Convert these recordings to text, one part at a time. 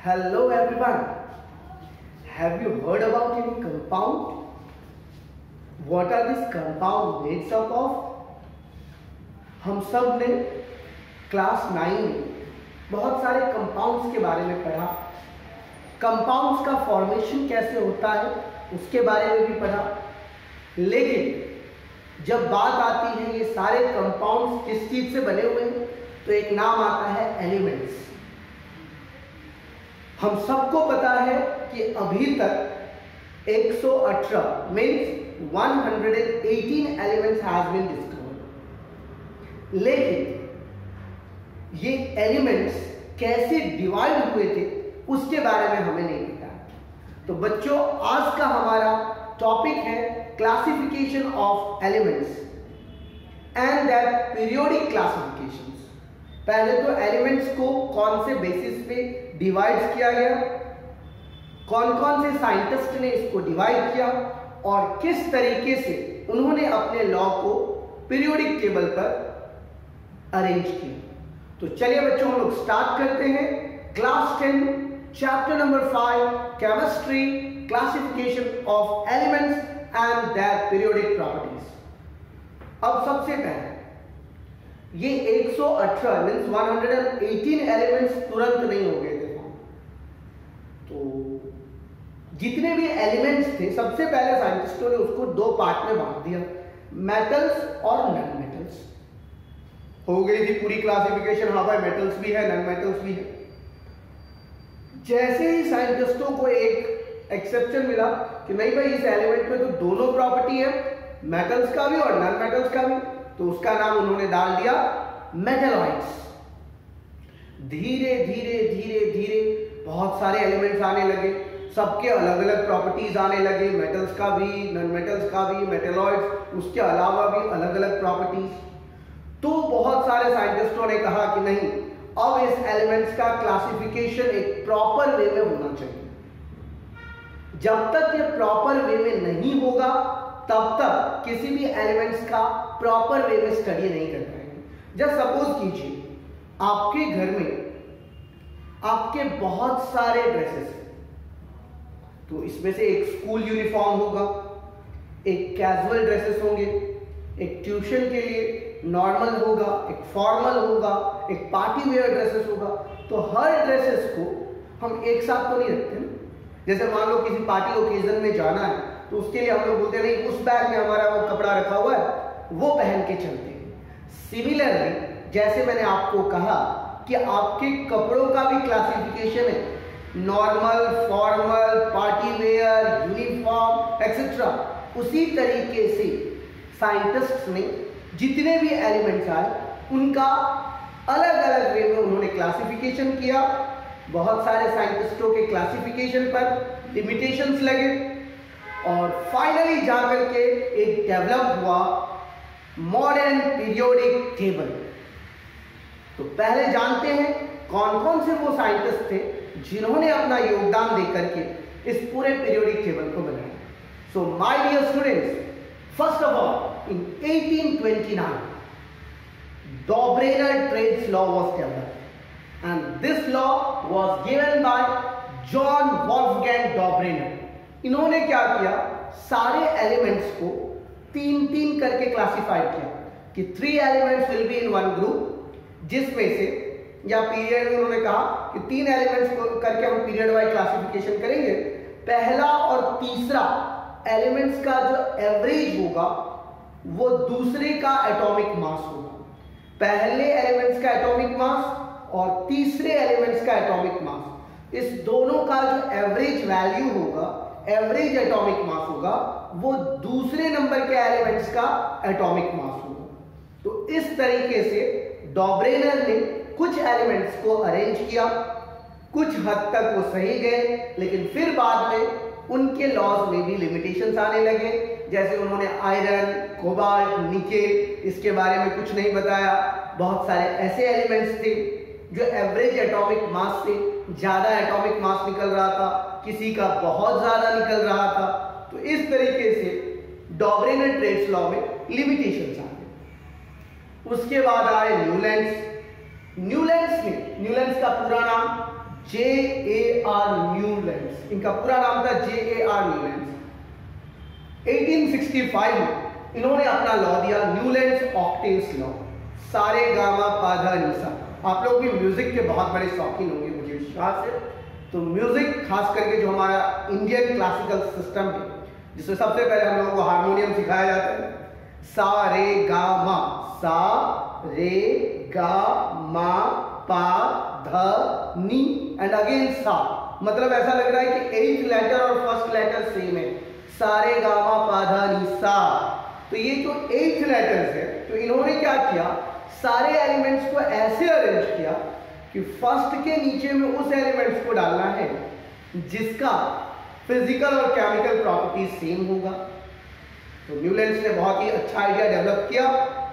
Hello everyone. Have you heard about any compound? What are these compound made up of? हम सब ने class 9 में बहुत सारे कंपाउंड्स के बारे में पढ़ा। कंपाउंड्स का फॉर्मेशन कैसे होता है उसके बारे में भी पढ़ा। लेकिन जब बात आती है ये सारे कंपाउंड्स किस चीज से बने हुए हैं तो एक नाम आता है एलिमेंट्स। हम सबको पता है कि अभी तक 118 means 118 elements has been discovered. लेकिन ये एलिमेंट्स कैसे डिवाइड हुए थे उसके बारे में हमें नहीं पता। तो बच्चों, आज का हमारा टॉपिक है classification of elements and that periodic classifications. पहले तो एलिमेंट्स को कौन से बेसिस पे डिवाइड किया गया, कौन कौन से साइंटिस्ट ने इसको डिवाइड किया और किस तरीके से उन्होंने अपने लॉ को पीरियोडिक टेबल पर अरेंज किया। तो चलिए बच्चों, हम लोग स्टार्ट करते हैं। क्लास 10 चैप्टर नंबर 5 chemistry, classification of elements and their periodic properties. अब सबसे पहले ये 118 मीन्स 118 एलिमेंट्स तुरंत नहीं हो गए थे। तो जितने भी एलिमेंट्स थे सबसे पहले साइंटिस्टों ने उसको दो पार्ट में बांट दिया, मेटल्स और नॉन मेटल्स। हो गई थी पूरी क्लासिफिकेशन। हाँ भाई, मेटल्स भी है, नॉन मेटल्स भी है। जैसे ही साइंटिस्टों को एक एक्सेप्शन मिला कि नहीं भाई, इस एलिमेंट में तो दोनों प्रॉपर्टी है, मेटल्स का भी और नॉन मेटल्स का भी, तो उसका नाम उन्होंने डाल दिया मेटलॉइड्स। धीरे धीरे धीरे धीरे बहुत सारे एलिमेंट्स आने लगे, सबके अलग अलग प्रॉपर्टीज आने लगे, मेटल्स का भी, नॉन मेटल्स का भी, मेटलॉइड्स, उसके अलावा भी अलग अलग प्रॉपर्टीज। तो बहुत सारे साइंटिस्टों ने कहा कि नहीं, अब इस एलिमेंट्स का क्लासिफिकेशन एक प्रॉपर वे में होना चाहिए। जब तक ये प्रॉपर वे में नहीं होगा तब तक किसी भी एलिमेंट्स का प्रॉपर वे में स्टडी नहीं कर पाएंगे। जब सपोज कीजिए आपके घर में आपके बहुत सारे ड्रेसेस हैं, तो इसमें से एक स्कूल यूनिफॉर्म होगा, एक कैजुअल ड्रेसेस होंगे, एक ट्यूशन के लिए नॉर्मल होगा, एक फॉर्मल होगा, एक पार्टी वेयर ड्रेसेस होगा। तो हर ड्रेसेस को हम एक साथ तो नहीं रखते ना। जैसे मान लो किसी पार्टी ओकेजन में जाना है तो उसके लिए हम लोग बोलते नहीं, उस बैग में हमारा वो कपड़ा रखा हुआ है, वो पहन के चलते हैं। सिमिलरली जैसे मैंने आपको कहा कि आपके कपड़ों का भी क्लासिफिकेशन है, normal, formal, party wear, uniform etcetera, उसी तरीके से साइंटिस्ट्स ने जितने भी एलिमेंट्स आए उनका अलग अलग वे में उन्होंने क्लासिफिकेशन किया। बहुत सारे साइंटिस्टों के क्लासिफिकेशन पर लिमिटेशंस लगे और फाइनली जाकर के एक डेवलप हुआ मॉडर्न पीरियोडिक टेबल। तो पहले जानते हैं कौन कौन से वो साइंटिस्ट थे जिन्होंने अपना योगदान देकर के इस पूरे पीरियोडिक टेबल को बनाया। So my dear students, first of all in 1829 Dobereiner-Trades law was developed and this law was given by John Wolfgang Dobereiner। इन्होंने क्या किया, सारे एलिमेंट्स को तीन तीन करके क्लासिफाई किया कि 3 elements will be in one group, जिसमें से या पीरियड में उन्होंने कहा कि 3 एलिमेंट्स को करके हम पीरियड वाइज क्लासिफिकेशन करेंगे। पहला और तीसरा एलिमेंट्स का जो एवरेज होगा वो दूसरे का एटॉमिक मास होगा। पहले एलिमेंट्स का एटॉमिक मास और तीसरे एलिमेंट्स का एटॉमिक मास, इस दोनों का जो एवरेज वैल्यू होगा, एवरेज एटॉमिक मास होगा, वो दूसरे नंबर के एलिमेंट्स का एटॉमिक मास होगा। तो इस तरीके से डॉबरेनर ने कुछ एलिमेंट्स को अरेंज किया। कुछ हद तक वो सही गए, लेकिन फिर बाद में उनके लॉज में भी लिमिटेशंस आने लगे। जैसे उन्होंने आयरन, कोबाल्ट, निकेल, इसके बारे में कुछ नहीं बताया। बहुत सारे ऐसे एलिमेंट्स थे जो एवरेज एटॉमिक मास से ज्यादा एटॉमिक मास निकल रहा था, किसी का बहुत ज्यादा निकल रहा था। तो इस तरीके से डॉबरेनर-ट्रेड्स लॉ में लिमिटेशंस आ गए। उसके बाद आए न्यूलैंड्स। न्यूलैंड्स का पूरा नाम J.A.R. न्यूलैंड्स, इनका पूरा नाम था J.A.R. न्यूलैंड्स। 1865 में इन्होंने अपना लॉ दिया, न्यूलैंड्स ऑक्टेव्स लॉ, सारे गामा पाधा निसा। आप लोग भी म्यूजिक के बहुत बड़े शौकीन होंगे मुझे विश्वास है। तो म्यूजिक खास करके जो हमारा इंडियन क्लासिकल सिस्टम है, जिसमें सबसे पहले हम लोगों को हारमोनियम सिखाया जाता है, सा रे गा मा, सा रे गा मा पा ध नी एंड अगेन सा। मतलब ऐसा लग रहा है कि 8th लेटर और फर्स्ट लेटर सेम है, सारे गामा पा धा नी सा। तो ये जो 8th लेटर्स है, तो इन्होंने क्या किया, सारे एलिमेंट्स को ऐसे अरेंज किया कि फर्स्ट के नीचे में उस एलिमेंट्स को डालना है जिसका फिजिकल और केमिकल प्रॉपर्टी सेम होगा। तो न्यूलैंड्स ने बहुत ही अच्छा आइडिया डेवलप किया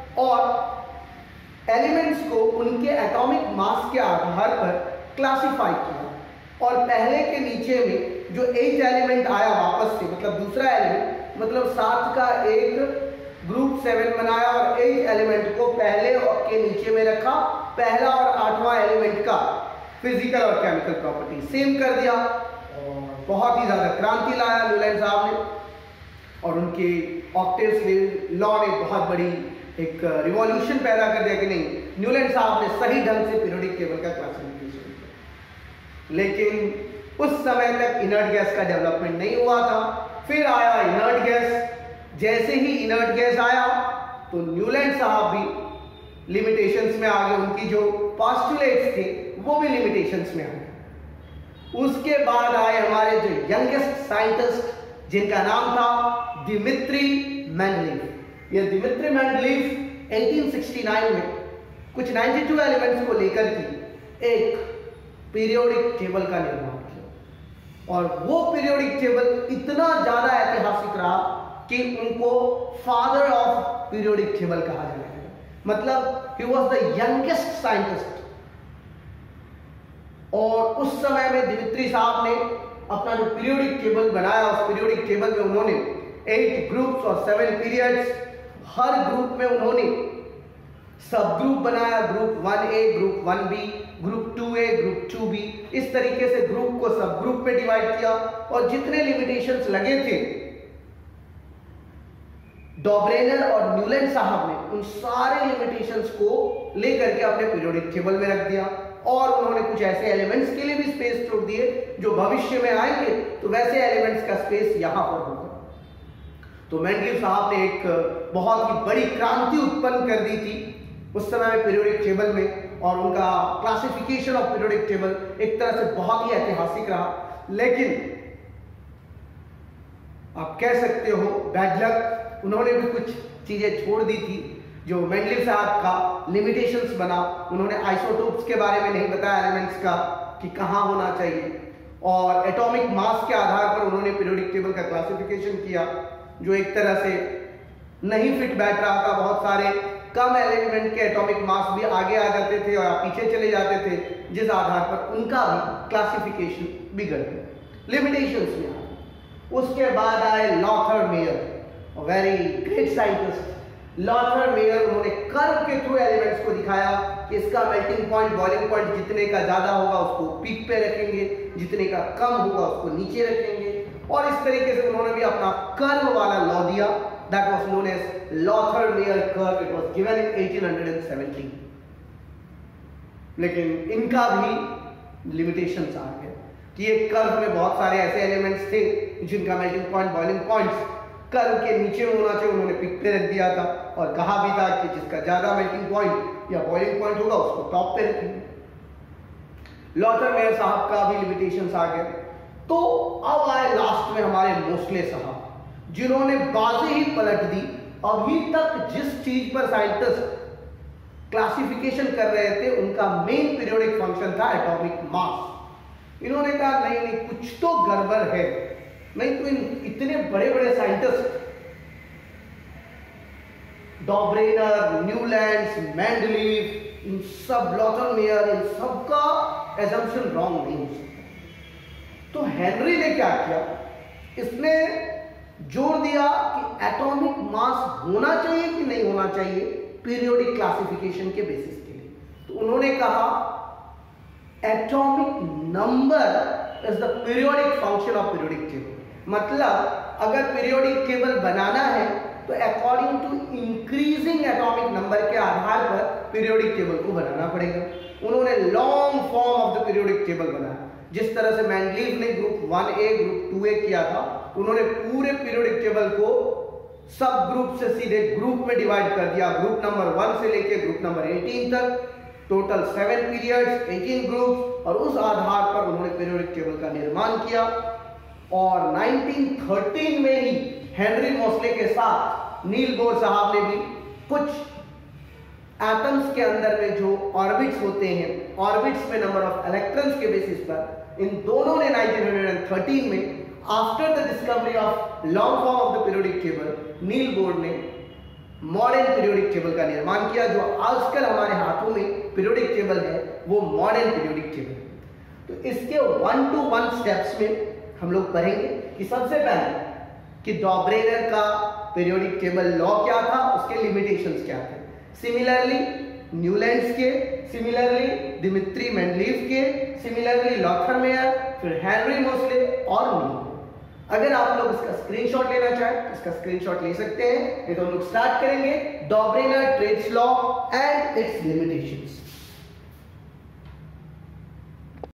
और एलिमेंट्स को उनके एटॉमिक मास के आधार पर क्लासिफाई किया। और पहले के नीचे में जो 8th एलिमेंट आया वापस से, मतलब दूसरा एलिमेंट, मतलब 7 का एक ग्रुप 7 बनाया और 8th एलिमेंट को पहले के नीचे में रखा। पहला और 8वां एलिमेंट का फिजिकल और केमिकल प्रॉपर्टी सेम कर दिया और बहुत ही ज्यादा क्रांति लाया न्यूलैंड साहब ने। और उनके ऑक्टेव्स लॉ ने बहुत बड़ी एक रिवॉल्यूशन पैदा कर दिया कि नहीं, न्यूलैंड साहब ने सही ढंग से पीरियोडिक टेबल का क्लासिफिकेशन किया। लेकिन उस समय तक इनर्ट गैस का डेवलपमेंट नहीं हुआ था। फिर आया इनर्ट गैस। जैसे ही इनर्ट गैस आया तो न्यूलैंड साहब भी लिमिटेशंस में आ गए, उनकी जो पोस्टुलेट्स थे वो भी लिमिटेशंस में आ गए। उसके बाद आए हमारे जो यंगेस्ट साइंटिस्ट, जिनका नाम था दिमित्री मेंडलीफ। ये दिमित्री मेंडलीफ 1869 में कुछ 92 एलिमेंट्स को लेकर के एक पीरियोडिक टेबल का निर्माण किया। और वो पीरियोडिक टेबल इतना ज्यादा ऐतिहासिक रहा कि उनको फादर ऑफ पीरियोडिक टेबल कहा जाने लगा। मतलब he was the youngest scientist. और उस समय में दिमित्री साहब ने अपना जो पीरियोडिक टेबल बनाया, उस पीरियोडिक टेबल में उन्होंने 8 ग्रुप्स और 7 पीरियड्स, हर ग्रुप में उन्होंने सब ग्रुप बनाया, group 1A, group 1B, group 2A, group 2B। इस तरीके से ग्रुप को सब ग्रुप में डिवाइड किया। और जितने लिमिटेशंस लगे थे, डॉब्रेनर और न्यूलैंड साहब ने उन सारे लिमिटेशंस को लेकर के अपने पीरियोडिक टेबल में रख दिया। और उन्होंने कुछ ऐसे एलिमेंट्स के लिए भी स्पेस छोड़ दिए जो भविष्य में आएंगे तो वैसे एलिमेंट्स का स्पेस यहां पर होगा। तो मेंडलीफ साहब ने एक बहुत ही बड़ी क्रांति उत्पन्न कर दी थी उस समय में पीरियोडिक टेबल में। और उनका क्लासिफिकेशन ऑफ पीरियोडिक टेबल एक तरह से बहुत ही ऐतिहासिक रहा। लेकिन आप कह सकते हो बैड लक, उन्होंने भी कुछ चीजें छोड़ दी थी जो मेंडलीफ साहब का लिमिटेशंस बना। उन्होंने आइसोटोप्स के बारे में नहीं बताया एलिमेंट्स का कि कहां होना चाहिए। और एटॉमिक मास के आधार पर उन्होंने पीरियोडिक टेबल का क्लासिफिकेशन किया जो एक तरह से नहीं फिट बैठ रहा था। बहुत सारे कम एलिमेंट के एटॉमिक मास भी आगे आ जाते थे और पीछे चले जाते थे, जिस आधार पर उनका भी क्लासिफिकेशन बिगड़ गया, लिमिटेशंस में आ। उसके बाद आए Lothar Meyer, very great scientist. Lothar Meyer, उन्होंने कर्व के थ्रू एलिमेंट्स को दिखाया कि इसका मेल्टिंग पॉइंट, बॉइलिंग पॉइंट जितने का ज्यादा होगा उसको पीक पे रखेंगे, जितने का कम होगा उसको नीचे रखेंगे। और इस तरीके से उन्होंने भी अपना कर्व वाला लॉ दिया, that was known as Lothar Meyer curve. It was given in 1870। लेकिन इनका भी लिमिटेशंस आ गए कि एक कर्व में बहुत सारे ऐसे एलिमेंट्स थे जिनका melting point, boiling points curve के नीचे होना चाहिए, उन्होंने पिक पे रख दिया था। और कहा भी था कि जिसका ज्यादा मेल्टिंग पॉइंट या बॉइलिंग पॉइंट होगा उसको टॉप पे रखेंगे। लॉथर मेयर साहब का भी लिमिटेशंस आ गए। तो अब आए लास्ट में हमारे मोस्ले साहब, जिन्होंने बातें ही पलट दी। अभी तक जिस चीज पर साइंटिस्ट क्लासिफिकेशन कर रहे थे उनका मेन पीरियोडिक फंक्शन था एटॉमिक मास। इन्होंने कहा नहीं नहीं, कुछ तो गड़बड़ है, नहीं तो इतने बड़े बड़े साइंटिस्ट डॉब्रेनर, न्यूलैंड्स, मेंडलीफ, इन सब, लॉथर मेयर, इन सब का एजम्पशन रॉन्ग नहीं हो सकता। तो हेनरी ने क्या किया, इसने जोर दिया कि एटॉमिक मास होना चाहिए कि नहीं होना चाहिए पीरियोडिक क्लासिफिकेशन के बेसिस के लिए। तो उन्होंने कहा atomic number is the periodic function of periodic table. मतलब अगर पीरियोडिक टेबल बनाना है तो according to increasing atomic number के आधार पर पीरियोडिक टेबल को बनाना पड़ेगा। उन्होंने long form of the periodic table बनाया। जिस तरह से मैंडलीव ने ग्रुप 1A ग्रुप 2A किया था, उन्होंने पूरे पीरियोडिक टेबल को सब ग्रुप से सीधे ग्रुप में डिवाइड कर दिया। ग्रुप नंबर 1 से लेके ग्रुप नंबर 18 तक, टोटल 7 पीरियड्स, 18 ग्रुप्स, और उस आधार पर उन्होंने पीरियोडिक टेबल का निर्माण किया। और 1913 में ही हेनरी मोसले के साथ नील बोर साहब ने भी कुछ एटम्स के अंदर में जो ऑर्बिट्स होते हैं, ऑर्बिट्स में नंबर ऑफ इलेक्ट्रॉन्स के बेसिस पर, इन दोनों ने 1913 में after the discovery of long form of the periodic table, Niels Bohr ने मॉडर्न पीरियोडिक टेबल का निर्माण किया। जो आजकल हमारे हाथों में पीरियोडिक टेबल है वो मॉडर्न पीरियोडिक टेबल है। तो इसके 1-to-1 स्टेप्स में हम लोग पढ़ेंगे कि सबसे पहले कि डॉब्रेनर का पीरियोडिक टेबल लॉ क्या था, उसके लिमिटेशंस क्या थे, सिमिलरली न्यूलैंड्स के, सिमिलरली दिमित्री मेंडलीव के, सिमिलरली लॉथर मेयर, फिर हेनरी मोसले और नील। अगर आप लोग इसका स्क्रीनशॉट लेना चाहें इसका स्क्रीनशॉट ले सकते हैं। ये तो हम लोग स्टार्ट करेंगे Dobereiner triads law and its limitations.